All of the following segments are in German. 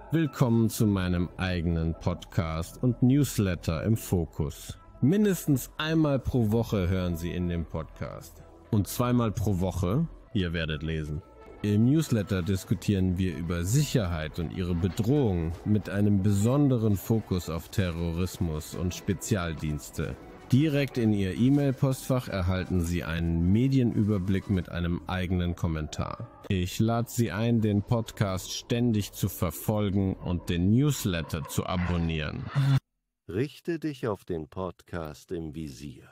Willkommen zu meinem eigenen Podcast und Newsletter im Fokus. Mindestens einmal pro Woche hören Sie in dem Podcast. Und zweimal pro Woche, ihr werdet lesen. Im Newsletter diskutieren wir über Sicherheit und ihre Bedrohung mit einem besonderen Fokus auf Terrorismus und Spezialdienste. Direkt in Ihr E-Mail-Postfach erhalten Sie einen Medienüberblick mit einem eigenen Kommentar. Ich lade Sie ein, den Podcast ständig zu verfolgen und den Newsletter zu abonnieren. Richte dich auf den Podcast im Visier.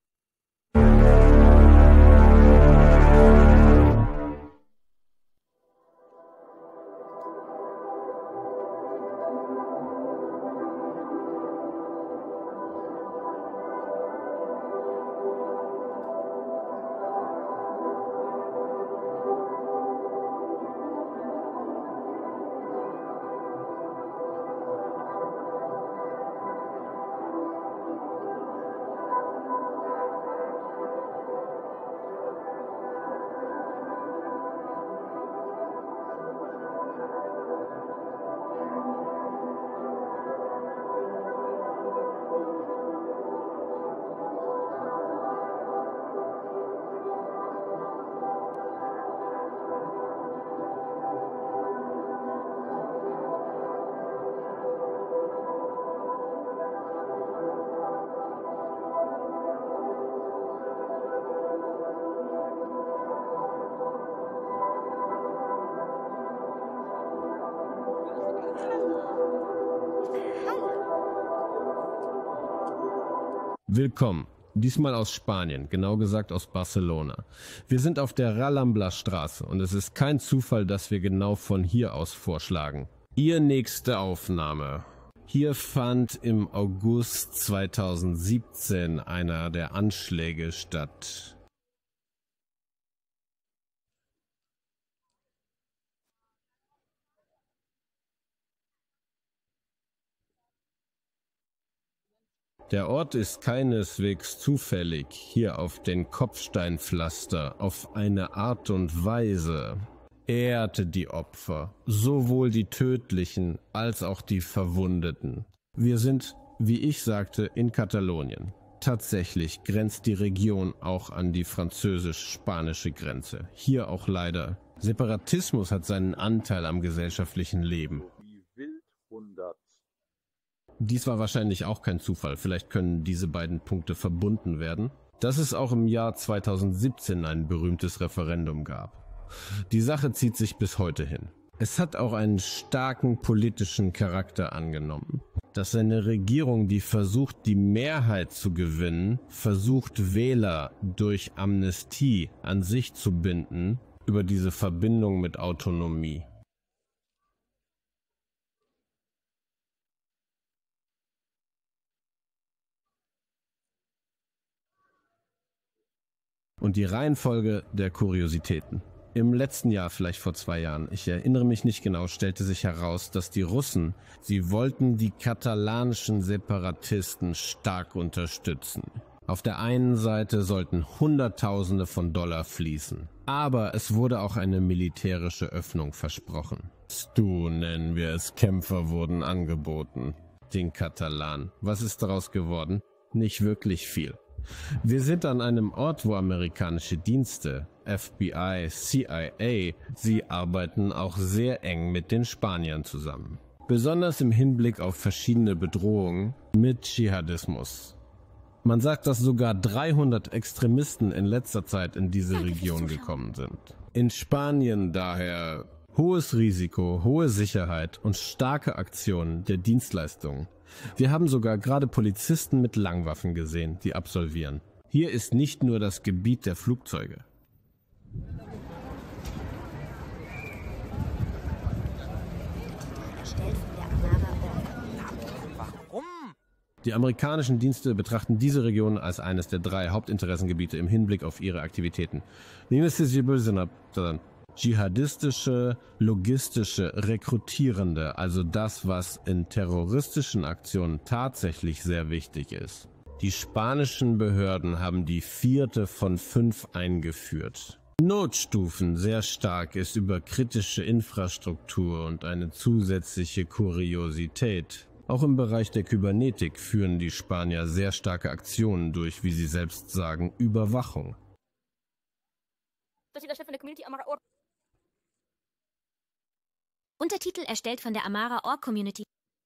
Willkommen, diesmal aus Spanien, genau gesagt aus Barcelona. Wir sind auf der Rambla Straße und es ist kein Zufall, dass wir genau von hier aus vorschlagen. Ihre nächste Aufnahme. Hier fand im August 2017 einer der Anschläge statt. Der Ort ist keineswegs zufällig hier auf den Kopfsteinpflaster auf eine Art und Weise. Ehrte die Opfer, sowohl die Tödlichen als auch die Verwundeten. Wir sind, wie ich sagte, in Katalonien. Tatsächlich grenzt die Region auch an die französisch-spanische Grenze. Hier auch leider. Separatismus hat seinen Anteil am gesellschaftlichen Leben. Dies war wahrscheinlich auch kein Zufall, vielleicht können diese beiden Punkte verbunden werden, dass es auch im Jahr 2017 ein berühmtes Referendum gab. Die Sache zieht sich bis heute hin. Es hat auch einen starken politischen Charakter angenommen, dass eine Regierung, die versucht, die Mehrheit zu gewinnen, versucht, Wähler durch Amnestie an sich zu binden, über diese Verbindung mit Autonomie. Und die Reihenfolge der Kuriositäten. Im letzten Jahr, vielleicht vor 2 Jahren, ich erinnere mich nicht genau, stellte sich heraus, dass die Russen, sie wollten die katalanischen Separatisten stark unterstützen. Auf der einen Seite sollten Hunderttausende von Dollar fließen. Aber es wurde auch eine militärische Öffnung versprochen. Nennen wir es, Kämpfer wurden angeboten. Den Katalanen. Was ist daraus geworden? Nicht wirklich viel. Wir sind an einem Ort, wo amerikanische Dienste, FBI, CIA, sie arbeiten auch sehr eng mit den Spaniern zusammen. Besonders im Hinblick auf verschiedene Bedrohungen mit Dschihadismus. Man sagt, dass sogar 300 Extremisten in letzter Zeit in diese Region gekommen sind. In Spanien daher hohes Risiko, hohe Sicherheit und starke Aktionen der Dienstleistungen. Wir haben sogar gerade Polizisten mit Langwaffen gesehen, die absolvieren. Hier ist nicht nur das Gebiet der Flugzeuge. Warum? Die amerikanischen Dienste betrachten diese Region als eines der 3 Hauptinteressengebiete im Hinblick auf ihre Aktivitäten. Dschihadistische, logistische, rekrutierende, also das, was in terroristischen Aktionen tatsächlich sehr wichtig ist. Die spanischen Behörden haben die 4. von 5 eingeführt. Notstufen sehr stark ist über kritische Infrastruktur und eine zusätzliche Kuriosität. Auch im Bereich der Kybernetik führen die Spanier sehr starke Aktionen durch, wie sie selbst sagen, Überwachung. Untertitel erstellt von der Amara Org Community.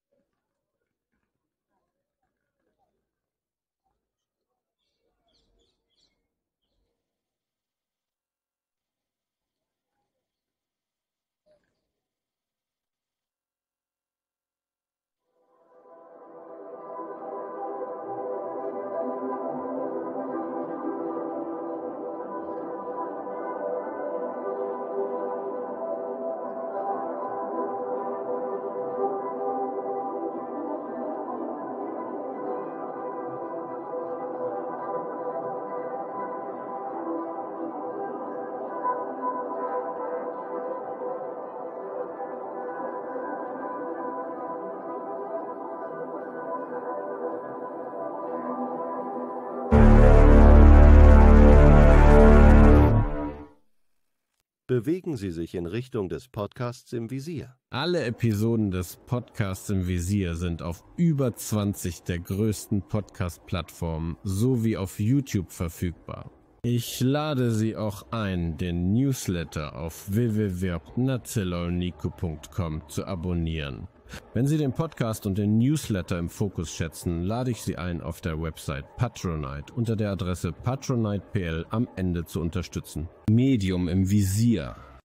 Bewegen Sie sich in Richtung des Podcasts im Visier. Alle Episoden des Podcasts im Visier sind auf über 20 der größten Podcast-Plattformen sowie auf YouTube verfügbar. Ich lade Sie auch ein, den Newsletter auf www.nazilolnico.com zu abonnieren. Wenn Sie den Podcast und den Newsletter im Fokus schätzen, lade ich Sie ein, auf der Website Patronite unter der Adresse patronite.pl am Ende zu unterstützen. Medium im Visier.